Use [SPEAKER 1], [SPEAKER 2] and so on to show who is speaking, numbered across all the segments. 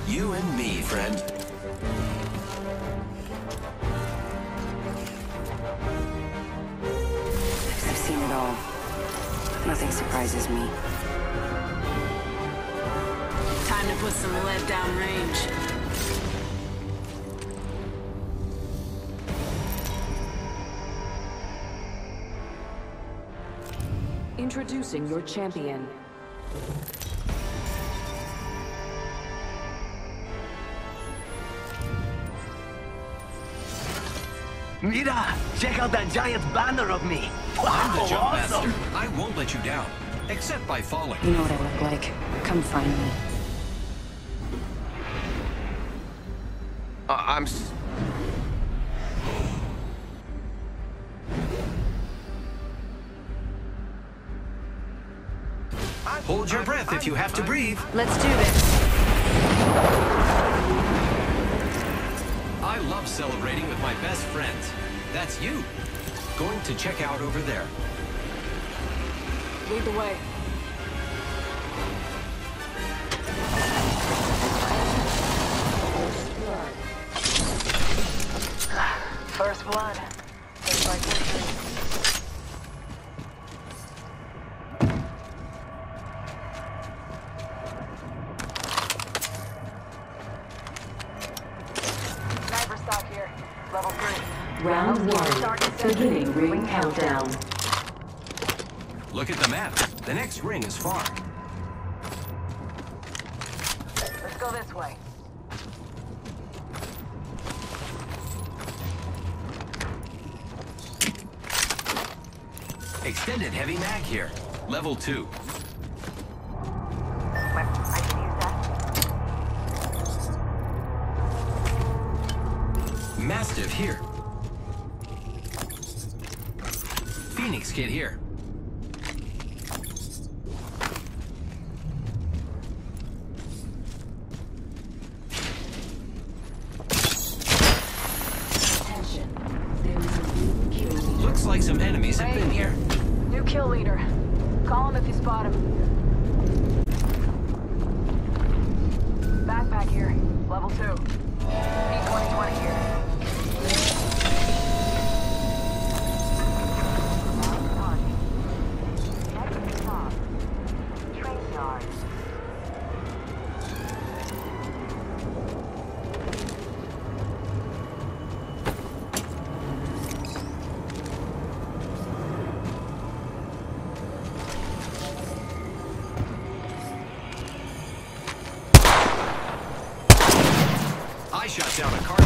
[SPEAKER 1] You and me, friend.
[SPEAKER 2] I've seen it all. Nothing surprises me.
[SPEAKER 3] Time to put some lead down range.
[SPEAKER 4] Introducing your champion.
[SPEAKER 5] Mira! Check out that giant banner of me! Wow,
[SPEAKER 1] I'm the jump
[SPEAKER 5] awesome!
[SPEAKER 1] master. I won't let you down, except by falling.
[SPEAKER 2] You know what I look like. Come find me.
[SPEAKER 1] Hold your breath if you have to breathe.
[SPEAKER 3] Let's do this.
[SPEAKER 1] I love celebrating with my best friends. That's you. Going to check out over there.
[SPEAKER 3] Lead the way.
[SPEAKER 2] First blood. Just like history.
[SPEAKER 6] Sniper stock here. Level 3.
[SPEAKER 4] Round one. Beginning ring countdown.
[SPEAKER 1] Look at the map. The next ring is far.
[SPEAKER 6] Let's go this way.
[SPEAKER 1] Extended heavy mag here. Level 2.
[SPEAKER 6] I can use that.
[SPEAKER 1] Mastiff here. Phoenix kit here. Looks like some enemies have been here.
[SPEAKER 6] New kill leader. Call him if you spot him. Backpack here. Level 2. P2020 here. Next stop. Train yard.
[SPEAKER 1] I shot down a cargo.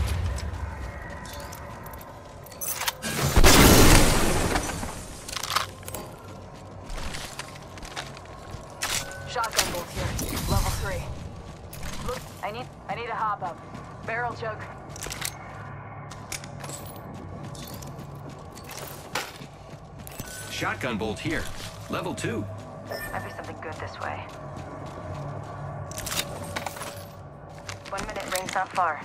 [SPEAKER 6] Shotgun bolts here. Level 3. Look, I need a hop up. Barrel choke.
[SPEAKER 1] Shotgun bolt here. Level 2.
[SPEAKER 6] Might be something good this way. 1 minute, ring's not far.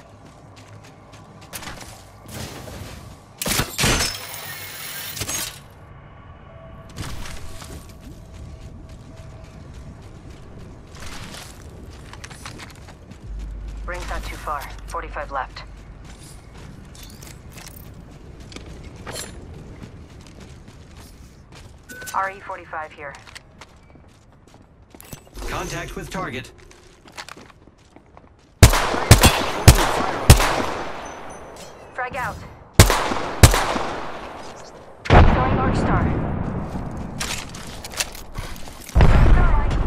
[SPEAKER 6] Ring's not too far. 45 left. RE-45 here.
[SPEAKER 1] Contact with target.
[SPEAKER 6] Frag out. Throwing Arc Star. Starlight.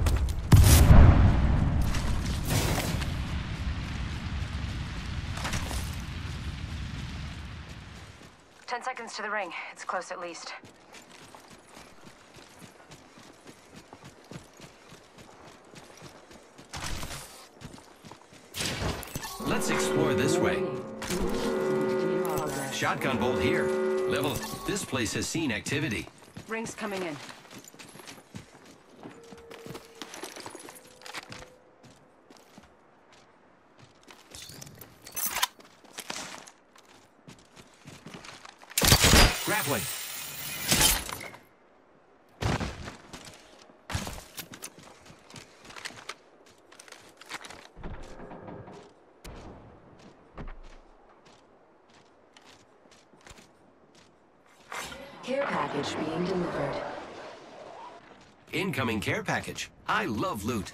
[SPEAKER 6] 10 seconds to the ring. It's close at least.
[SPEAKER 1] Let's explore this way. Shotgun bolt here. Level. This place has seen activity.
[SPEAKER 3] Ring's coming in.
[SPEAKER 1] Grappling.
[SPEAKER 4] Care package being delivered.
[SPEAKER 1] Incoming care package. I love loot.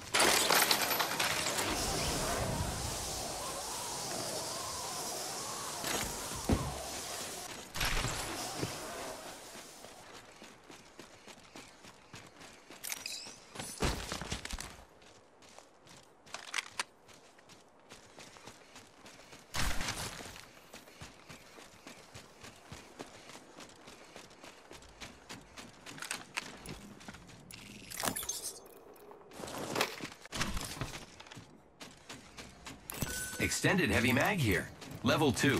[SPEAKER 1] Extended heavy mag here. Level 2.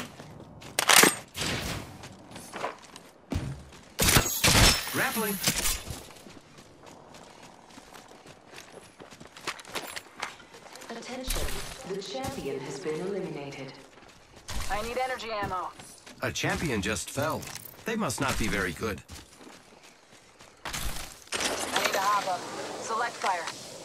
[SPEAKER 1] Grappling.
[SPEAKER 4] Attention, the champion has been eliminated.
[SPEAKER 6] I need energy ammo.
[SPEAKER 1] A champion just fell. They must not be very good.
[SPEAKER 6] I need to hop up. Select fire.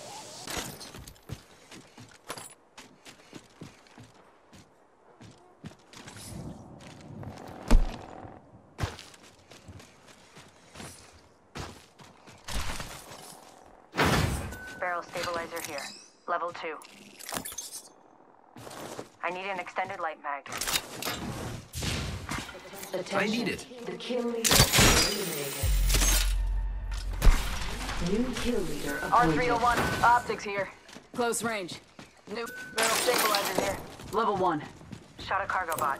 [SPEAKER 6] Barrel stabilizer here. Level 2. I need an extended light mag.
[SPEAKER 4] Attention,
[SPEAKER 1] I need it.
[SPEAKER 4] The kill leader is eliminated. New kill leader appointed.
[SPEAKER 6] R301, optics here.
[SPEAKER 3] Close range.
[SPEAKER 6] New barrel stabilizer here.
[SPEAKER 3] Level 1.
[SPEAKER 6] Shot a cargo bot.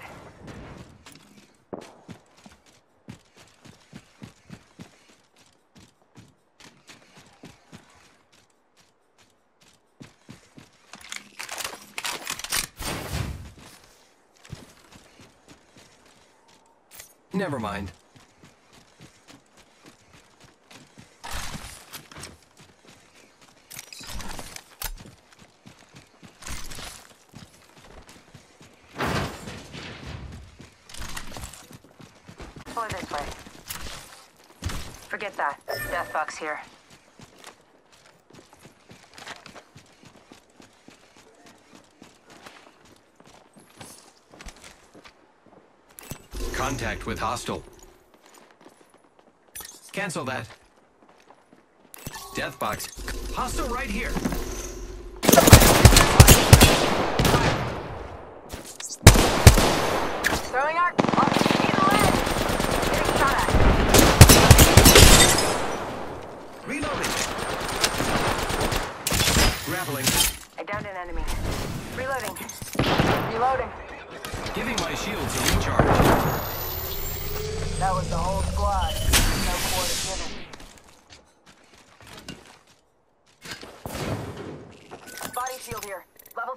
[SPEAKER 1] Never mind.
[SPEAKER 6] Or this way. Forget that. Death box here.
[SPEAKER 1] Contact with hostile. Cancel that. Death box. Hostile right here.
[SPEAKER 6] Throwing arc. Off the ledge. Getting shot at.
[SPEAKER 1] Reloading. Grappling.
[SPEAKER 6] I downed an enemy. Reloading. Reloading.
[SPEAKER 1] Giving my shields a recharge.
[SPEAKER 6] That was the whole squad. No quarter given. Body shield here. Level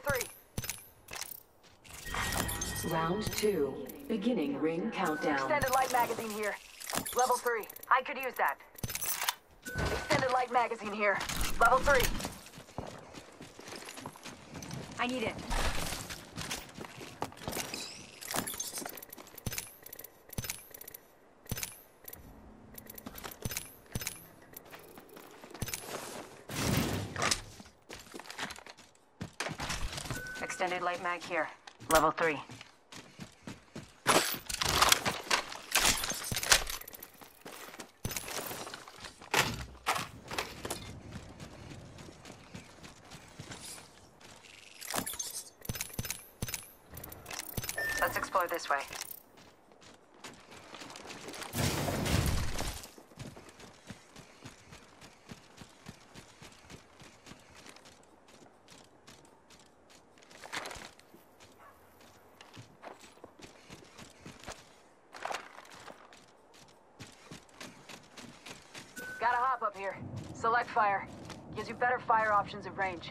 [SPEAKER 6] 3.
[SPEAKER 4] Round 2. Beginning ring countdown.
[SPEAKER 6] Extended light magazine here. Level 3. I could use that. Extended light magazine here. Level 3. I need it. Extended light mag here. Level 3. Let's explore this way. Gotta hop up here. Select fire. Gives you better fire options at range.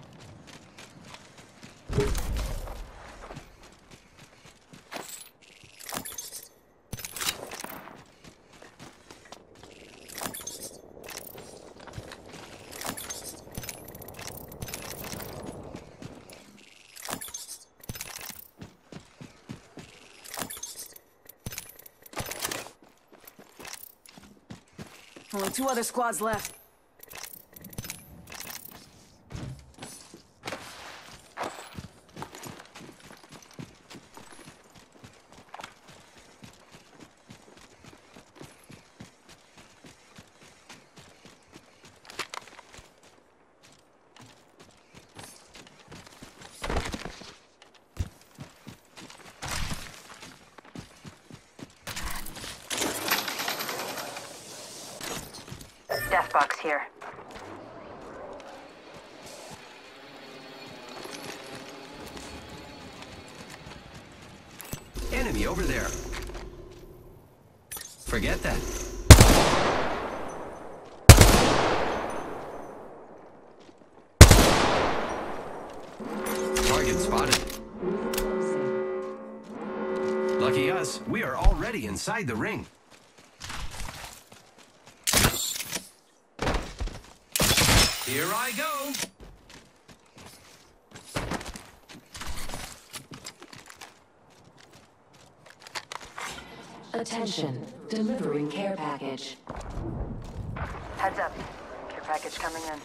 [SPEAKER 3] Only 2 other squads left.
[SPEAKER 6] here.
[SPEAKER 1] Enemy over there. Forget that. Target spotted. Lucky us, we are already inside the ring. Here I go.
[SPEAKER 4] Attention, delivering care package.
[SPEAKER 6] Heads up. Care package coming in.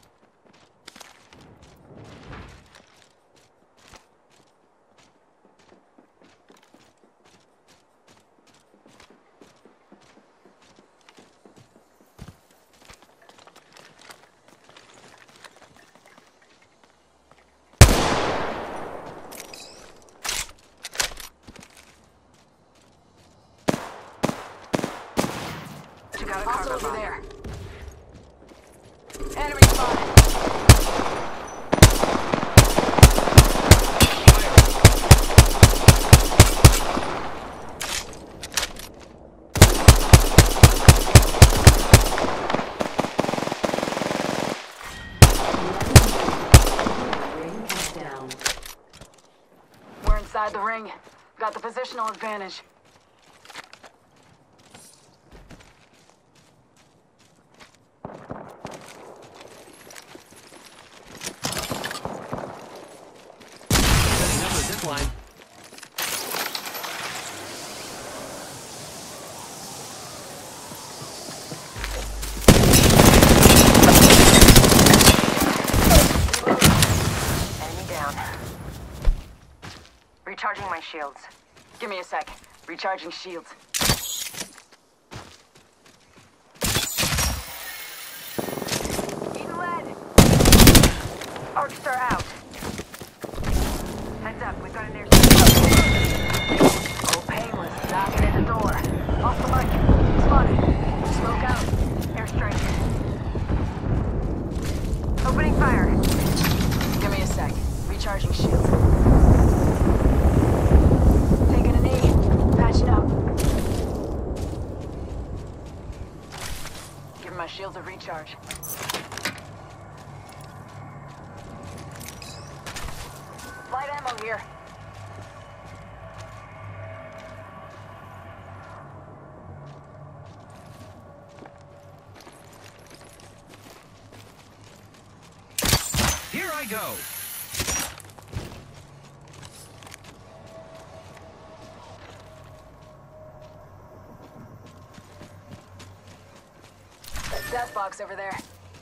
[SPEAKER 6] Got a
[SPEAKER 3] Hostile
[SPEAKER 6] cargo
[SPEAKER 3] over
[SPEAKER 6] bomb.
[SPEAKER 3] there. Enemy spotted.
[SPEAKER 4] Ring countdown.
[SPEAKER 3] We're inside the ring. Got the positional advantage.
[SPEAKER 1] Setting up a zip line.
[SPEAKER 6] Enemy down. Recharging my shields.
[SPEAKER 3] Give me a sec. Recharging shields.
[SPEAKER 6] Eating lead. Arcs are out. Heads up, we've got an air.
[SPEAKER 3] Oh, painless. Knocking at the door. Off the mic. Spotted. Smoke out.
[SPEAKER 6] Airstrike. Opening fire.
[SPEAKER 3] Give me a sec. Recharging shields. Taking a knee. Patching up. Giving my shields a recharge. Light ammo here.
[SPEAKER 1] Here I go.
[SPEAKER 3] Death box over there.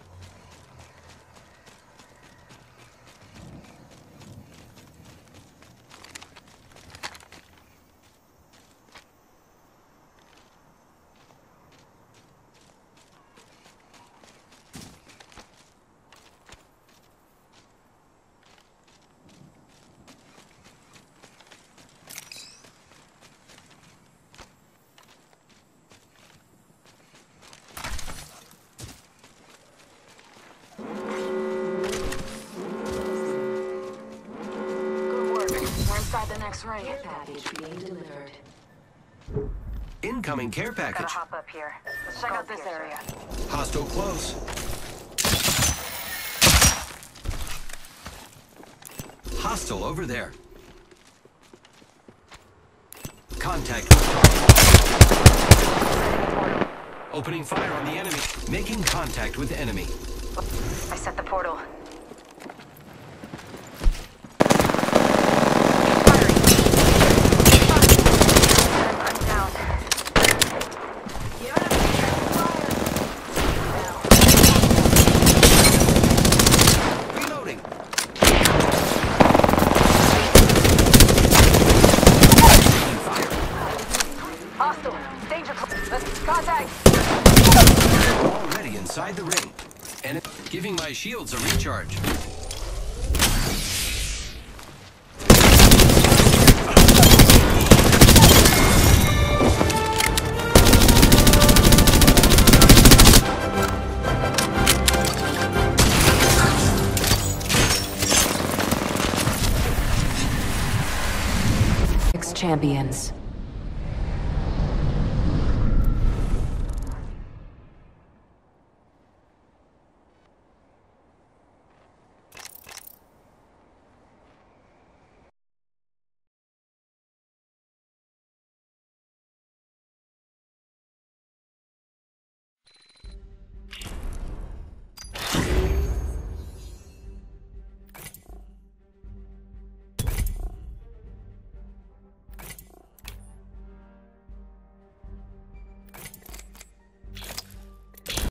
[SPEAKER 3] Good work. We're inside the next ring.
[SPEAKER 4] Care package being delivered.
[SPEAKER 1] Incoming care
[SPEAKER 6] Gotta
[SPEAKER 1] package.
[SPEAKER 6] hop up here.
[SPEAKER 3] Let's check out this area.
[SPEAKER 1] Hostile close. Hostile over there. Contact with target. Opening fire on the enemy. Making contact with enemy.
[SPEAKER 6] I set the portal. I'm down.
[SPEAKER 1] Reloading. Taking fire.
[SPEAKER 3] Hostile. Danger close. Let's contact.
[SPEAKER 1] Already inside the ring. And giving my shields a recharge.
[SPEAKER 4] champions.